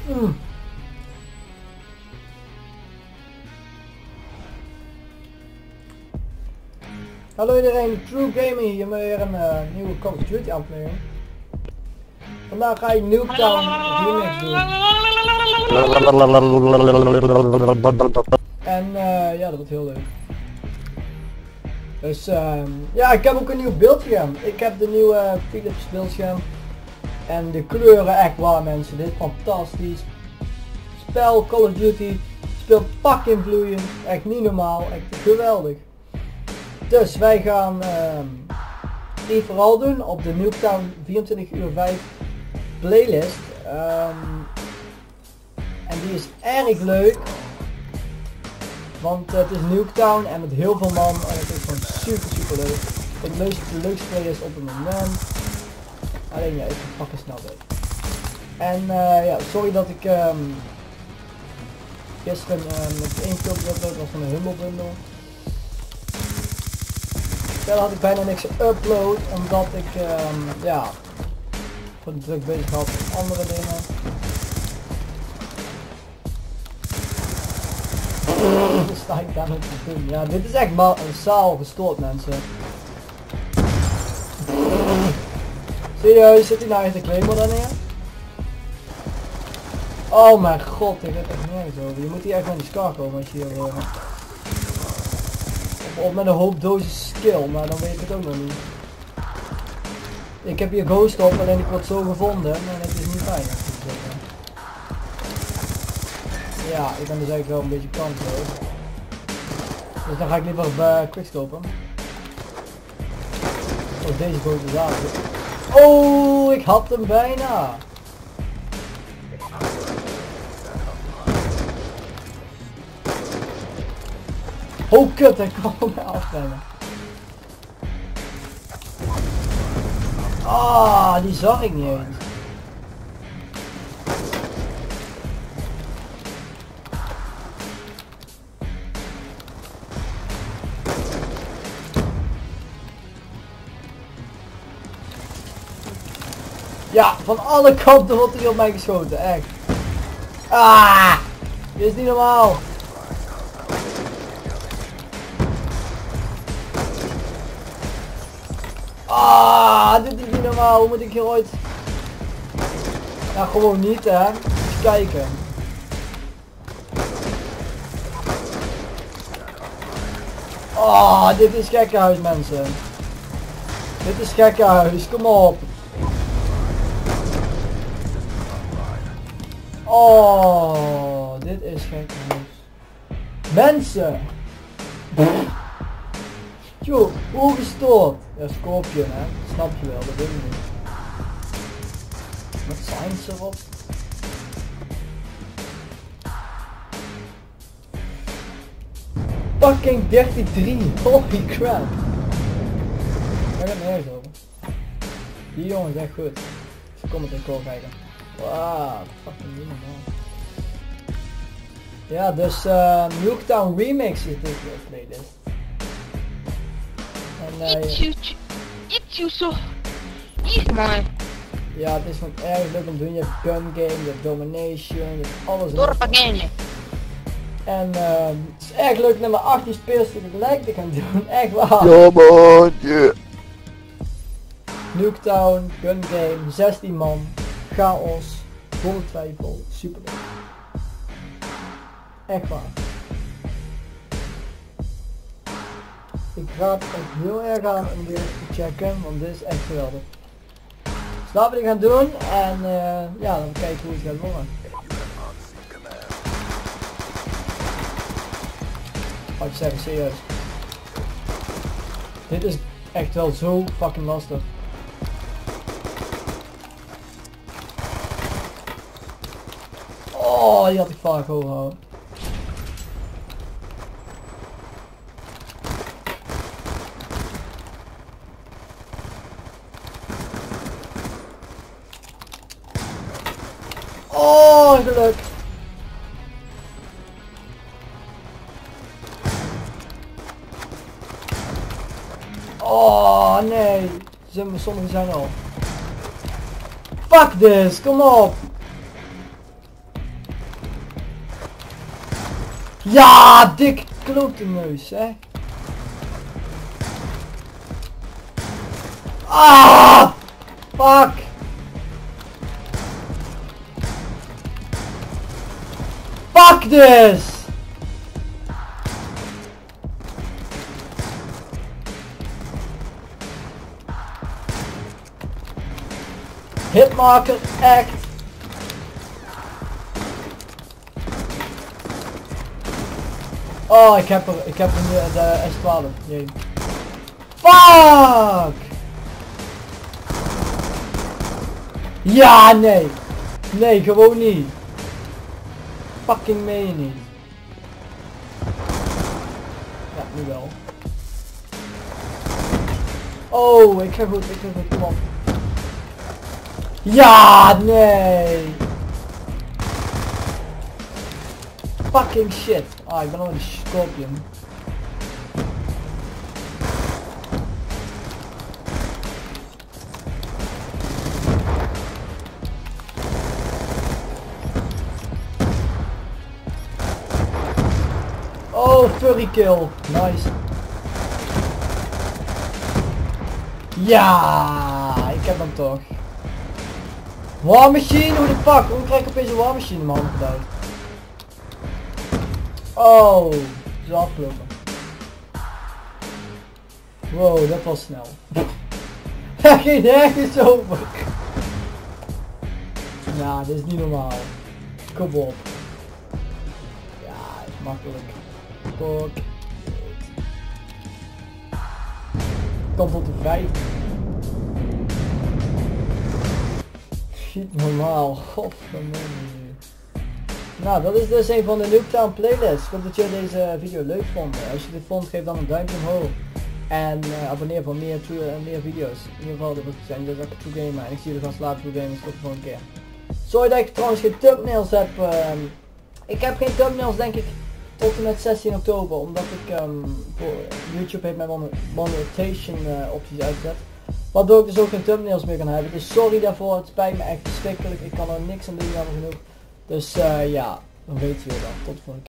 Hallo iedereen, True Gaming hier met weer een nieuwe Call of Duty aflevering. Vandaag ga ik Nuketown remix doen. En ja, dat wordt heel leuk. Dus ja, ik heb ook een nieuw beeldscherm. Ik heb de nieuwe Philips beeldscherm. En de kleuren echt waar mensen, dit is fantastisch. Spel Call of Duty speelt fucking vloeiend, echt niet normaal, echt geweldig. Dus wij gaan die vooral doen op de Nuketown 24/5 playlist. En die is erg leuk. Want het is Nuketown en met heel veel man en het is gewoon super leuk. Het leukste playlist op het moment. Alleen ja, ik pak er snel bij. En ja, sorry dat ik gisteren met 1 filmpje upload was van een Humble Bundle. Verder had ik bijna niks geüpload omdat ik ja, gewoon druk bezig had met andere dingen. Dus sta ik daar met te doen. Ja, dit is echt massaal gestoord mensen. Serieus, zit hij nou echt de claimer daar neer? Oh mijn god, ik heb echt nergens over. Je moet hier echt met die scar komen als je hier of met een hoop dozen skill, maar dan weet ik het ook nog niet. Ik heb hier ghost op, alleen ik word zo gevonden en het is niet fijn. Ja, ik ben dus eigenlijk wel een beetje kansloos. Dus dan ga ik liever bij quickscopen. Oh, deze ghost is aardig. Oh, ik had hem bijna. Oh kut, hij kwam mij afrennen. Ah, die zag ik niet eens. Ja, van alle kanten wordt hij op mij geschoten, echt. Ah, dit is niet normaal. Ah, dit is niet normaal. Hoe moet ik hier ooit... Ja, gewoon niet hè. Eens kijken. Ah, dit is gekkenhuis mensen. Dit is gekkenhuis, kom op. Oh, dit is gekkenhuis. Mensen. Joh, hoe gestoord? Ja, Scorpion hè, snap je wel, dat weet ik niet. Wat zijn ze erop? Fucking 33, holy crap. Daar gaat nergens over. Die jongen is echt goed. Ze komen het in kool kijken. Wauw, fucking niet normaal. Ja, dus Nuketown Remix is dit playlist. Iets zo. Iets man. Ja, het is gewoon erg leuk om te doen. Je hebt gun game, je hebt domination, je hebt alles. Dorpagene. En het is erg leuk met mijn 18 spelers tegelijk te gaan doen. Echt waar. Ja man, yeah. Nuketown, gun game, 16 man, chaos, zonder twijfel, super leuk. Echt waar. Ik raad het heel erg aan om dit te checken, want dit is echt geweldig. Dus laten we dit gaan doen en ja, dan kijken hoe het gaat worden. Wat je zeggen, serieus. Dit is echt wel zo fucking lastig. Oh, die had ik vaak overhouden. Oh, geluk. Oh, nee. Sommigen zijn al. Fuck this, kom op. Ja, dik klote neus, hè. Ah! Fuck! Fuck this! Hitmarker act. Oh, ik heb er nu de S12. Jee. Fuck! Ja, nee. Nee, gewoon niet. Fucking meen je niet. Ja, nu wel. Oh, ik ga goed, kom op. Ja, nee. Fucking shit. Ah, ik ben al een scorpion. Oh, furry kill. Nice. Ja, ik heb hem toch. War Machine, hoe de fuck? Hoe krijg ik opeens een War Machine in mijn hand geduid? Oh, zo afgelopen. Wow, dat was snel. Daar ging nergens over. Ja, dit is niet normaal. Kom op. Ja, is makkelijk. Fuck. Kom tot de 5. Niet normaal. Godverdomme. Nou, dat is dus een van de Nuketown playlists. Ik hoop dat jullie deze video leuk vonden. Als je dit vond, geef dan een duimpje omhoog. En abonneer voor meer video's. In ieder geval, dit was zijn dus ook True Gamer. En ik zie jullie vast later True Gamers. Tot de volgende keer. Sorry dat ik trouwens geen thumbnails heb. Ik heb geen thumbnails denk ik tot en met 16 oktober. Omdat ik voor YouTube heeft mijn monetization opties uitzet. Waardoor ik dus ook geen thumbnails meer kan hebben. Dus sorry daarvoor, het spijt me echt verschrikkelijk. Ik kan er niks aan doen, jammer genoeg. Dus ja, dan weet je wel. Tot de volgende keer.